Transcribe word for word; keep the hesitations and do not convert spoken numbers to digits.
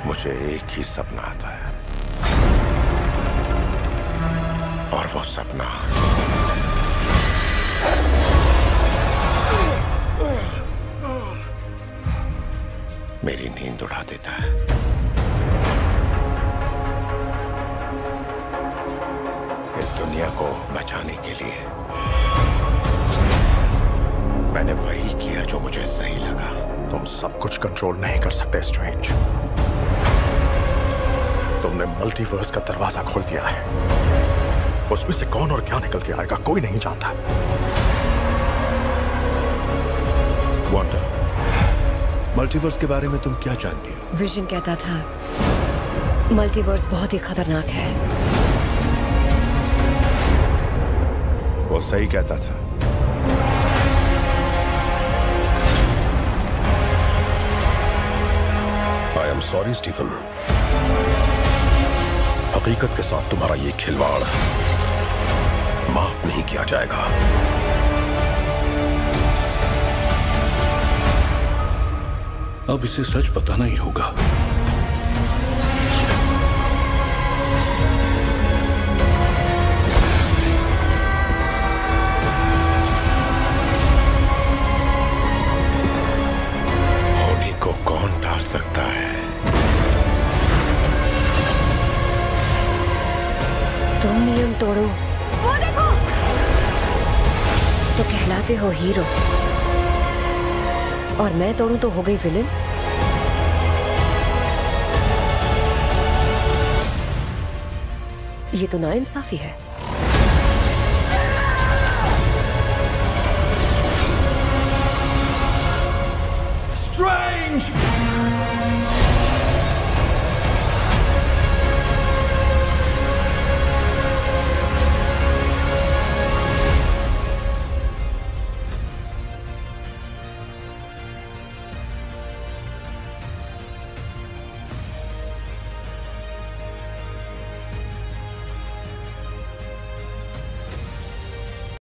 मुझे एक ही सपना आता है, और वो सपना मेरी नींद उड़ा देता है। इस दुनिया को बचाने के लिए मैंने वही किया जो मुझे सही लगा। तुम सब कुछ कंट्रोल नहीं कर सकते स्ट्रेंज। तुमने मल्टीवर्स का दरवाजा खोल दिया है। उसमें से कौन और क्या निकल के आएगा कोई नहीं जानता। वांडा, मल्टीवर्स के बारे में तुम क्या जानती हो? विजन कहता था मल्टीवर्स बहुत ही खतरनाक है। वो सही कहता था। आई एम सॉरी स्टीफन, हकीकत के साथ तुम्हारा ये खिलवाड़ माफ नहीं किया जाएगा। अब इसे सच बताना ही होगा। होली को कौन टाल सकता है? तुम नियम तोड़ो, वो देखो, तो कहलाते हो हीरो, और मैं तोड़ूं तो हो गई विलेन। ये तो नाइंसाफी है। Strange!